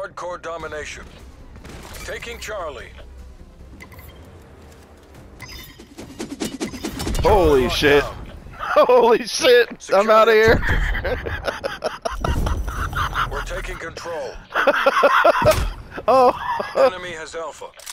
hardcore domination. Taking Charlie. Holy shit. Holy shit. I'm out of here. We're taking control. Oh. Enemy has Alpha.